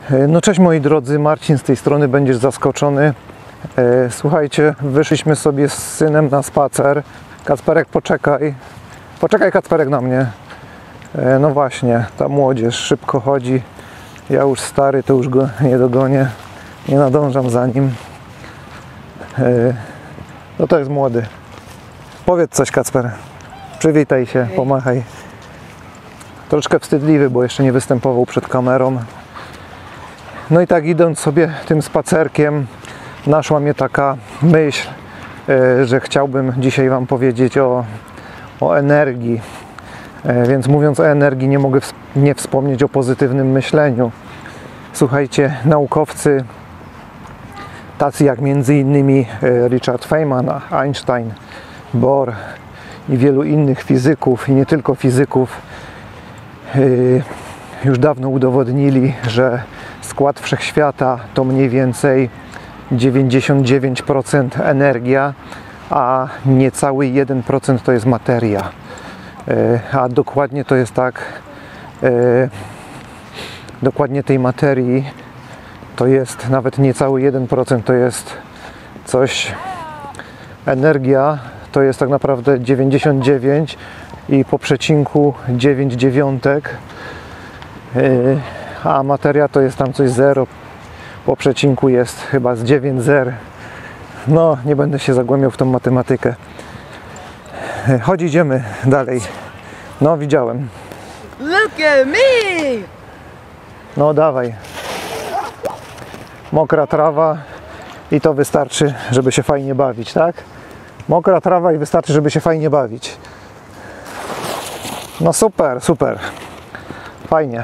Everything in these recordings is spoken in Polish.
No cześć moi drodzy, Marcin z tej strony, będziesz zaskoczony. Słuchajcie, wyszliśmy sobie z synem na spacer. Kacperek, poczekaj. Poczekaj, Kacperek, na mnie. No właśnie, ta młodzież szybko chodzi. Ja już stary, to już go nie dogonię. Nie nadążam za nim. No to jest młody. Powiedz coś, Kacper. Przywitaj się, pomachaj. Troszkę wstydliwy, bo jeszcze nie występował przed kamerą. No i tak idąc sobie tym spacerkiem, naszła mnie taka myśl, że chciałbym dzisiaj Wam powiedzieć o energii. Więc mówiąc o energii, nie mogę nie wspomnieć o pozytywnym myśleniu. Słuchajcie, naukowcy tacy jak między innymi Richard Feynman, Einstein, Bohr i wielu innych fizyków, i nie tylko fizyków, już dawno udowodnili, że skład wszechświata to mniej więcej 99% energia, a niecały 1% to jest materia. A dokładnie to jest tak, dokładnie tej materii to jest nawet niecały 1%, to jest coś, energia to jest tak naprawdę 99 i po przecinku 9 dziewiątek, a materia to jest tam coś 0, po przecinku jest chyba z 9 zer. No, nie będę się zagłębiał w tą matematykę. Chodź, idziemy dalej. No, widziałem. Look at me! No, dawaj. Mokra trawa i to wystarczy, żeby się fajnie bawić, tak? Mokra trawa i wystarczy, żeby się fajnie bawić. No super, super. Fajnie.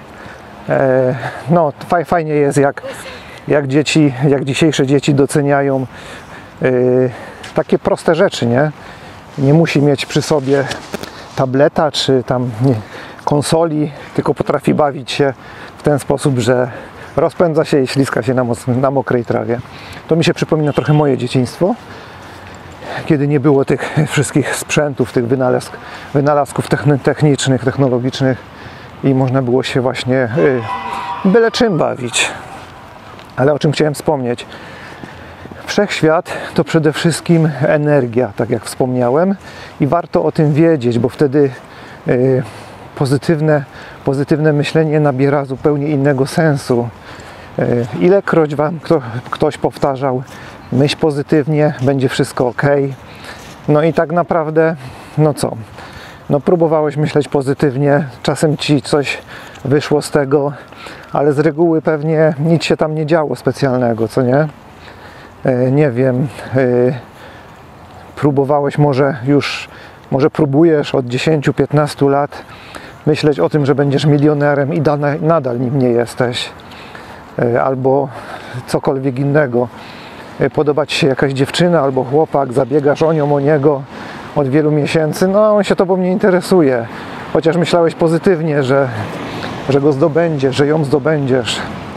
No, fajnie jest, jak dzisiejsze dzieci doceniają takie proste rzeczy, nie? Nie musi mieć przy sobie tableta czy tam konsoli, tylko potrafi bawić się w ten sposób, że rozpędza się i ślizga się na mokrej trawie. To mi się przypomina trochę moje dzieciństwo, kiedy nie było tych wszystkich sprzętów, tych wynalazków technicznych, technologicznych i można było się właśnie byle czym bawić. Ale o czym chciałem wspomnieć? Wszechświat to przede wszystkim energia, tak jak wspomniałem, i warto o tym wiedzieć, bo wtedy pozytywne myślenie nabiera zupełnie innego sensu. Ilekroć Wam ktoś powtarzał, myśl pozytywnie, będzie wszystko ok. No i tak naprawdę, no co? No próbowałeś myśleć pozytywnie, czasem Ci coś wyszło z tego, ale z reguły pewnie nic się tam nie działo specjalnego, co nie? Nie wiem, próbowałeś może próbujesz od 10-15 lat myśleć o tym, że będziesz milionerem i nadal nim nie jesteś. Albo cokolwiek innego. Podoba Ci się jakaś dziewczyna albo chłopak, zabiegasz o nią, o niego od wielu miesięcy, no on się Tobą nie interesuje. Chociaż myślałeś pozytywnie, że go zdobędziesz, że ją zdobędziesz.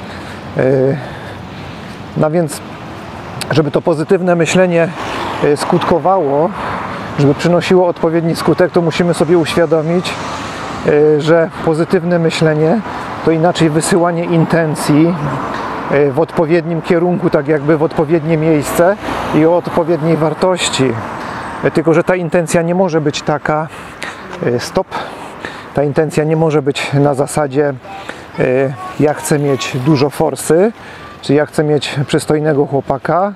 No więc, żeby to pozytywne myślenie skutkowało, żeby przynosiło odpowiedni skutek, to musimy sobie uświadomić, że pozytywne myślenie to inaczej wysyłanie intencji w odpowiednim kierunku, tak jakby w odpowiednie miejsce i o odpowiedniej wartości. Tylko że ta intencja nie może być taka stop. Ta intencja nie może być na zasadzie ja chcę mieć dużo forsy, czy ja chcę mieć przystojnego chłopaka,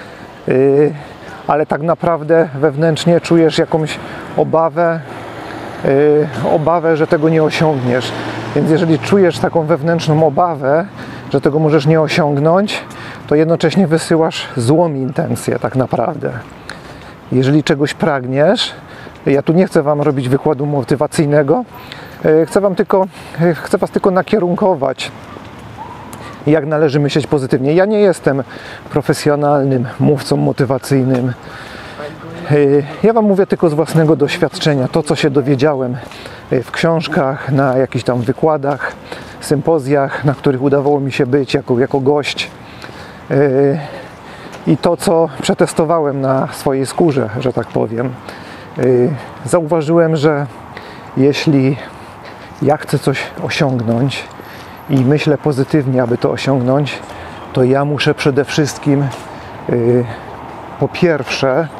ale tak naprawdę wewnętrznie czujesz jakąś obawę, że tego nie osiągniesz. Więc jeżeli czujesz taką wewnętrzną obawę, że tego możesz nie osiągnąć, to jednocześnie wysyłasz złą intencję tak naprawdę. Jeżeli czegoś pragniesz, ja tu nie chcę Wam robić wykładu motywacyjnego, chcę Was tylko nakierunkować, jak należy myśleć pozytywnie. Ja nie jestem profesjonalnym mówcą motywacyjnym. Ja Wam mówię tylko z własnego doświadczenia, to co się dowiedziałem w książkach, na jakichś tam wykładach, sympozjach, na których udawało mi się być jako gość, i to co przetestowałem na swojej skórze, że tak powiem. Zauważyłem, że jeśli ja chcę coś osiągnąć i myślę pozytywnie, aby to osiągnąć, to ja muszę przede wszystkim po pierwsze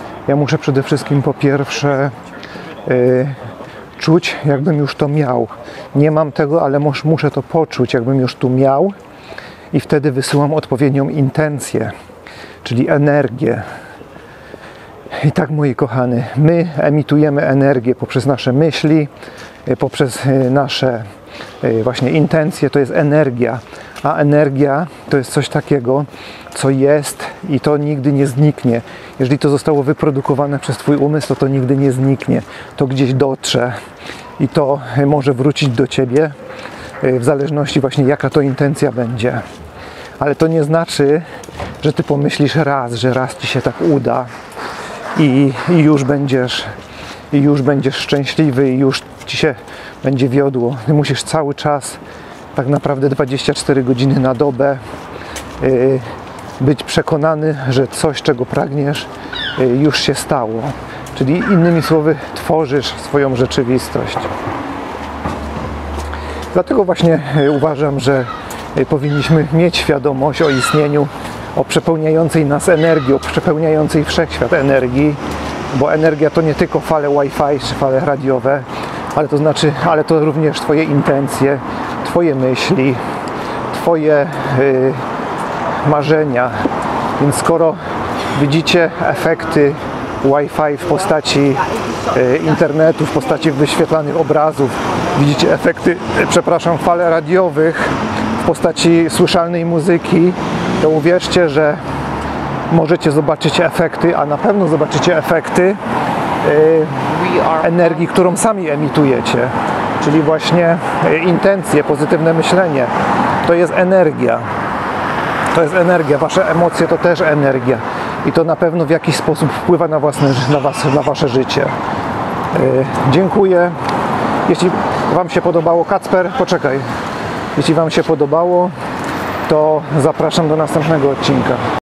czuć, jakbym już to miał. Nie mam tego, ale muszę to poczuć, jakbym już tu miał, i wtedy wysyłam odpowiednią intencję, czyli energię. I tak, moi kochani, my emitujemy energię poprzez nasze myśli, poprzez nasze właśnie intencje. To jest energia, a energia to jest coś takiego, co jest i to nigdy nie zniknie. Jeżeli to zostało wyprodukowane przez Twój umysł, to nigdy nie zniknie. To gdzieś dotrze i to może wrócić do Ciebie w zależności właśnie, jaka to intencja będzie. Ale to nie znaczy, że Ty pomyślisz że raz Ci się tak uda i już będziesz szczęśliwy i już Ci się będzie wiodło. Ty musisz cały czas, tak naprawdę 24 godziny na dobę, być przekonany, że coś, czego pragniesz, już się stało. Czyli innymi słowy, tworzysz swoją rzeczywistość. Dlatego właśnie uważam, że powinniśmy mieć świadomość o istnieniu, o przepełniającej nas energii, o przepełniającej wszechświat energii, bo energia to nie tylko fale Wi-Fi czy fale radiowe, ale to również Twoje intencje, Twoje myśli, Twoje marzenia. Więc skoro widzicie efekty Wi-Fi w postaci internetu, w postaci wyświetlanych obrazów, widzicie efekty, fal radiowych w postaci słyszalnej muzyki, to uwierzcie, że możecie zobaczyć efekty, a na pewno zobaczycie efekty energii, którą sami emitujecie. Czyli właśnie intencje, pozytywne myślenie. To jest energia. To jest energia. Wasze emocje to też energia. I to na pewno w jakiś sposób wpływa na Wasze życie. Dziękuję. Jeśli Wam się podobało, Kacper, poczekaj. Jeśli Wam się podobało, to zapraszam do następnego odcinka.